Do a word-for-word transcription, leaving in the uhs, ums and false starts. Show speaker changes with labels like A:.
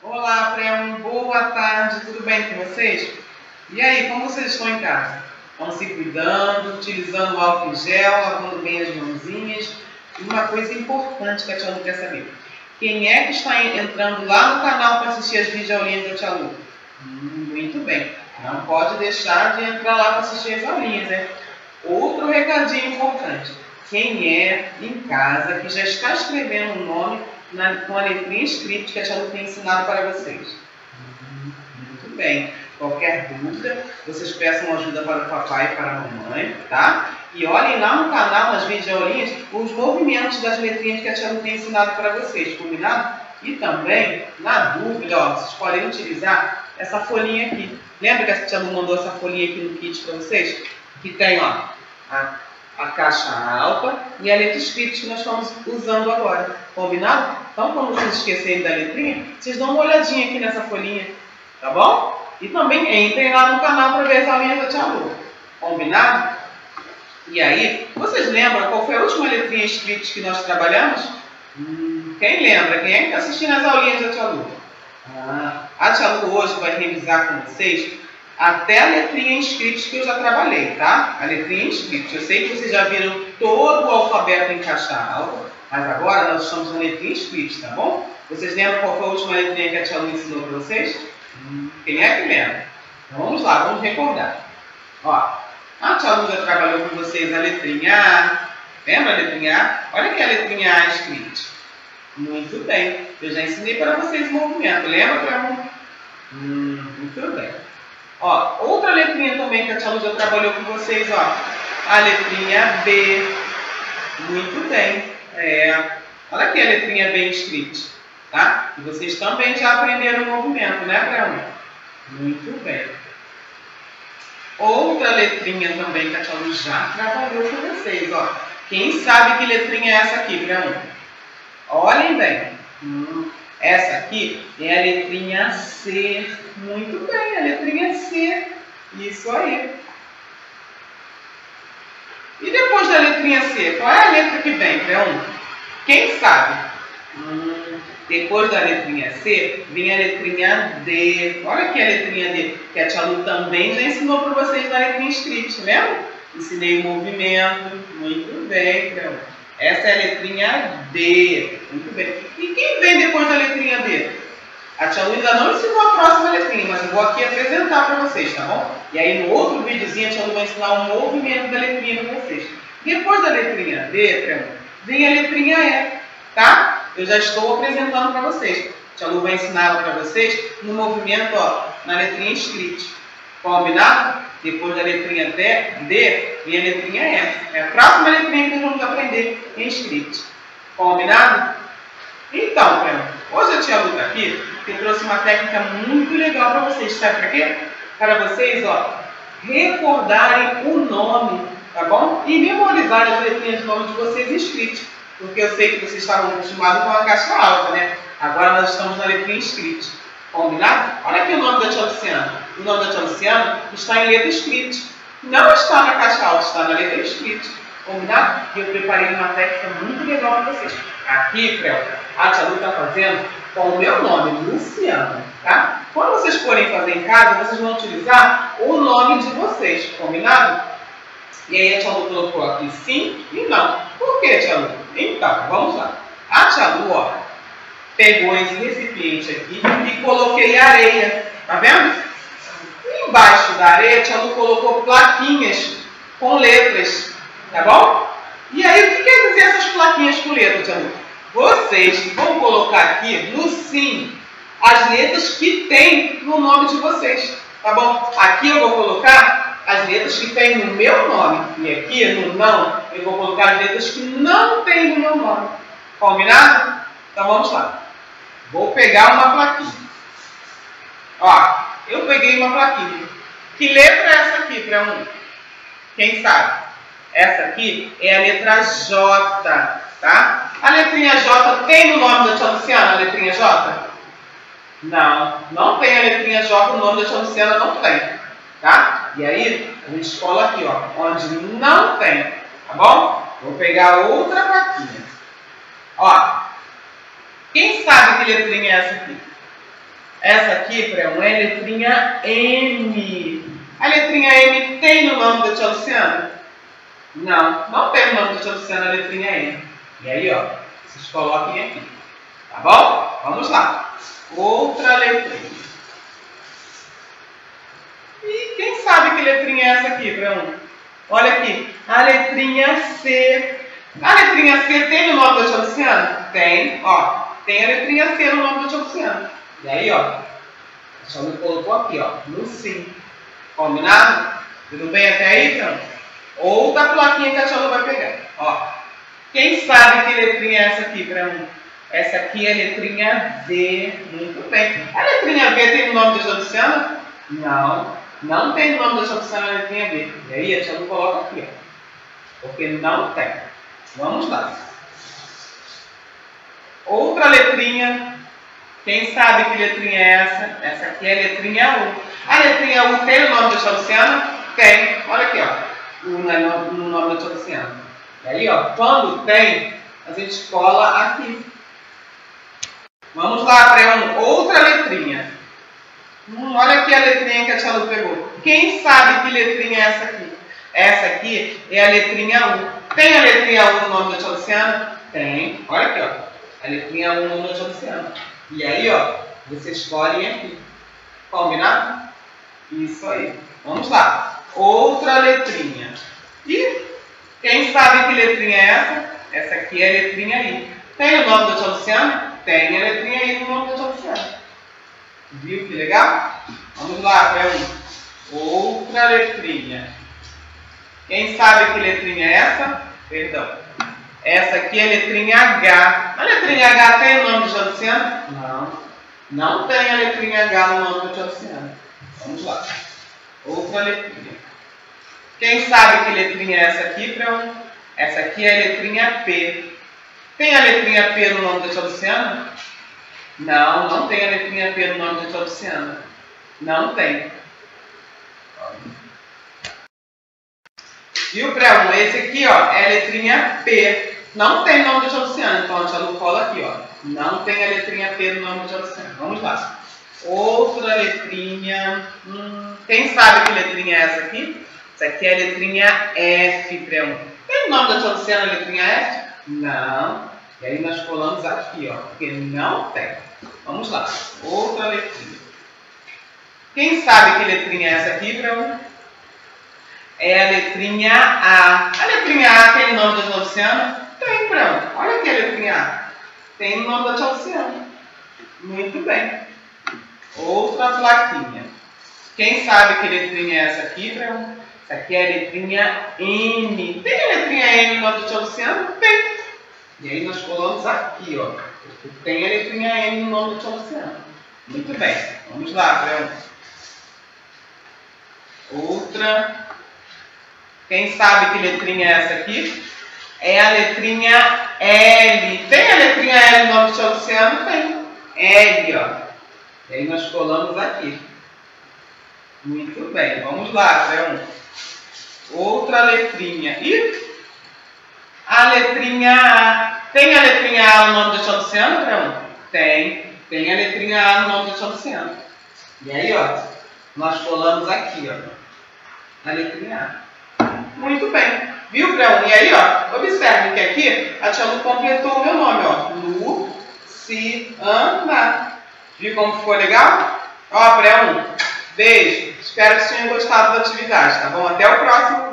A: Olá, Pré-um, boa tarde, tudo bem com vocês? E aí, como vocês estão em casa? Estão se cuidando, utilizando o álcool em gel, lavando bem as mãozinhas? E uma coisa importante que a Tia Lu quer saber: quem é que está entrando lá no canal para assistir as videoaulinhas da Tia Lu? Hum, muito bem, não pode deixar de entrar lá para assistir as aulinhas, né? Outro recadinho importante: quem é em casa que já está escrevendo o nome na, com a letrinha script que a Tia Lu tem ensinado para vocês? Hum, muito bem. Qualquer dúvida, vocês peçam ajuda para o papai e para a mamãe, tá? E olhem lá no canal, nas videoaulinhas, os movimentos das letrinhas que a Tia Lu tem ensinado para vocês, combinado? E também, na dúvida, ó, vocês podem utilizar essa folhinha aqui. Lembra que a Tia Lu mandou essa folhinha aqui no kit para vocês? Que tem, ó, a, a caixa alta e a letra script que nós estamos usando agora, combinado? Então, quando vocês esquecerem da letrinha, vocês dão uma olhadinha aqui nessa folhinha, tá bom? E também entrem lá no canal para ver as aulinhas da Tia Lu, combinado? E aí, vocês lembram qual foi a última letrinha script que nós trabalhamos? Hum, quem lembra? Quem é que está assistindo as aulinhas da Tia Lu? Ah, a Tia Lu hoje vai revisar com vocês até a letrinha script que eu já trabalhei, tá? A letrinha script. Eu sei que vocês já viram todo o alfabeto em caixa alta, mas agora nós estamos na letrinha script, tá bom? Vocês lembram qual foi a última letrinha que a Tia Lu ensinou para vocês? Hum, quem é que lembra? Então vamos lá, vamos recordar. Ó, a Tia Lu já trabalhou com vocês a letrinha A. Lembra a letrinha A? Olha aqui a letrinha A script. Muito bem. Eu já ensinei para vocês o movimento. Lembra, Pré-um? Hum, muito bem. Ó, outra letrinha também que a Tia Lu já trabalhou com vocês, ó. A letrinha B. Muito bem. É, olha aqui a letrinha B script. Tá? E vocês também já aprenderam o movimento, né, Pré-um? Muito bem. Outra letrinha também que a Tia Lu já trabalhou com vocês, ó. Quem sabe que letrinha é essa aqui, Pré-um? Olhem bem. Hum, essa aqui é a letrinha C. Muito bem, a letrinha C. Isso aí. E depois da letrinha C, qual é a letra que vem, Pré-um? Quem sabe? Hum, depois da letrinha C, vem a letrinha D. Olha aqui a letrinha D, que a Tia Lu também já ensinou para vocês na letrinha script, lembra? Ensinei o movimento. Muito bem, Pré-um. Essa é a letrinha D. Muito bem. E quem vem depois da letrinha D? A Tia Lu ainda não ensinou a próxima letrinha, mas eu vou aqui apresentar para vocês, tá bom? E aí no outro videozinho a Tia Lu vai ensinar o movimento da letrinha para vocês. Depois da letrinha D, vem a letrinha E, tá? Eu já estou apresentando para vocês. A Tia Lu vai ensinar ela para vocês no movimento, ó, na letrinha script. Combinado? Depois da letrinha D, D vem a letrinha E. É a próxima letrinha que nós vamos aprender em script. Combinado? Então, hoje a Tia Lu está aqui e trouxe uma técnica muito legal para vocês. Sabe para quê? Para vocês, ó, recordarem o nome, tá bom? E memorizarem as letrinhas do nome de vocês em script. Porque eu sei que vocês estavam acostumados com a caixa alta, né? Agora nós estamos na letrinha script. Combinado? Olha aqui o nome da Tia Luciana. O nome da Tia Luciana está em letra script. Não está na caixa alta, está na letra script. Combinado? E eu preparei uma técnica muito legal para vocês. Aqui, Pré-um, a Tia Lu está fazendo com o meu nome, Luciana, tá? Quando vocês forem fazer em casa, vocês vão utilizar o nome de vocês, combinado? E aí a Tia Lu colocou aqui sim e não. Por que, Tia Lu? Então, vamos lá. A Tia Lu, ó, pegou esse recipiente aqui e coloquei areia, tá vendo? Embaixo da areia, a Tia Lu colocou plaquinhas com letras, tá bom? E aí, o que quer dizer essas plaquinhas com letras, Tia Lu? Vocês vão colocar aqui no sim as letras que tem no nome de vocês, tá bom? Aqui eu vou colocar as letras que tem no meu nome. E aqui no não, eu vou colocar as letras que não tem no meu nome. Combinado? Então vamos lá. Vou pegar uma plaquinha. Ó, eu peguei uma plaquinha. Que letra é essa aqui, Pré-um? Quem sabe? Essa aqui é a letra J, tá? A letrinha J tem no nome da Tia Luciana, a letrinha J? Não, não tem a letrinha J, o nome da Tia Luciana não tem, tá? E aí, a gente cola aqui, ó, onde não tem, tá bom? Vou pegar outra plaquinha. Ó, quem sabe que letrinha é essa aqui? Essa aqui, pré um, é a letrinha M. A letrinha M tem no nome da tia Luciana? Não, não tem no nome da tia Luciana a letrinha M. E aí, ó, vocês coloquem aqui. Tá bom? Vamos lá. Outra letrinha. E quem sabe que letrinha é essa aqui, pré um? Olha aqui, a letrinha C. A letrinha C tem no nome da tia Luciana? Tem, ó. Tem a letrinha C no nome da tia Luciana. E aí, ó, a tia Lu colocou aqui, ó, no sim. Combinado? Tudo bem até aí, então? Outra plaquinha que a tia Lu vai pegar. Ó, quem sabe que letrinha é essa aqui, para um? Essa aqui é a letrinha V. Muito bem. A letrinha V tem no nome da tia Luciana? Não. Não tem no nome da tia Luciana a letrinha V. E aí, a tia Lu coloca aqui, ó. Porque não tem. Vamos lá. Outra letrinha. Quem sabe que letrinha é essa? Essa aqui é a letrinha U. A letrinha U tem o nome da tia Luciana? Tem. Olha aqui, ó. U no nome da tia Luciana. E aí, ó, quando tem, a gente cola aqui. Vamos lá para outra letrinha. Hum, olha aqui a letrinha que a tia Lu pegou. Quem sabe que letrinha é essa aqui? Essa aqui é a letrinha U. Tem a letrinha U no nome da tia Luciana? Tem. Olha aqui, ó. A letrinha U no nome da tia Luciana. E aí, ó, vocês escolhem aqui. Combinado? Isso aí. Vamos lá. Outra letrinha. E quem sabe que letrinha é essa? Essa aqui é a letrinha I. Tem o nome da tia Luciana? Tem a letrinha I no nome da tia Luciana. Viu que legal? Vamos lá, para outra letrinha. Quem sabe que letrinha é essa? Perdão. Essa aqui é a letrinha H. A letrinha H tem o nome da tia Luciana? Não. Não tem a letrinha H no nome da tia Luciana. Vamos lá. Outra letrinha. Quem sabe que letrinha é essa aqui, para um? Essa aqui é a letrinha P. Tem a letrinha P no nome da tia Luciana? Não, não tem a letrinha P no nome da tia Luciana. Não tem. Viu, pré um? Esse aqui, ó, é a letrinha P. Não tem nome da tia Luciana, então a tia Lu cola aqui, ó. Não tem a letrinha P no nome da tia Luciana. Vamos lá. Outra letrinha. Hum, quem sabe que letrinha é essa aqui? Essa aqui é a letrinha F, pré um. Tem o nome da tia Luciana a letrinha F? Não. E aí nós colamos aqui, ó, porque não tem. Vamos lá. Outra letrinha. Quem sabe que letrinha é essa aqui, pré um? É a letrinha A. A letrinha A tem o nome da tia Luciana? Tem, pré um. Olha aqui a letrinha A. Tem o nome da tia Luciana. Muito bem. Outra plaquinha. Quem sabe que letrinha é essa aqui, pré um? Essa aqui é a letrinha M. Tem a letrinha M no nome da tia Luciana? Tem. E aí nós colamos aqui, ó. Tem a letrinha M no nome da tia Luciana. Muito bem. Vamos lá, pré um. Outra. Quem sabe que letrinha é essa aqui? É a letrinha L. Tem a letrinha L no nome da tia Luciana? Tem. L, ó. E aí nós colamos aqui. Muito bem. Vamos lá, pré um. Outra letrinha. E a letrinha A. Tem a letrinha A no nome da tia Luciana, pré um? Tem. Tem a letrinha A no nome da tia Luciana. E aí, ó, nós colamos aqui, ó, a letrinha A. Muito bem. Viu, pré um? E aí, ó, observe que aqui a tia Lu completou o meu nome, ó. Luciana. Viu como ficou legal? Ó, pré um. Beijo. Espero que vocês tenham gostado da atividade, tá bom? Até o próximo